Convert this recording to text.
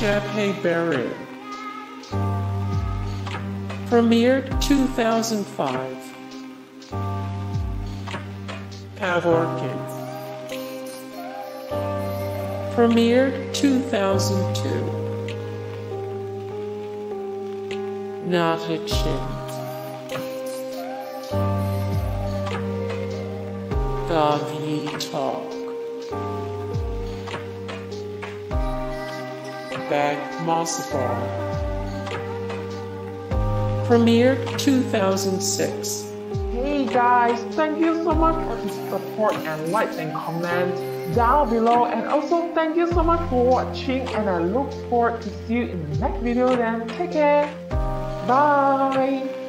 Shabhaye Barareh. Premiered 2005. Pavorkin. Premiered 2002. Nachichin. Baghe Talk. Baghe Mozaffar. Premiered 2006. Hey guys, thank you so much for the support and likes and comments down below, and also thank you so much for watching, and I look forward to see you in the next video. Then take care, bye.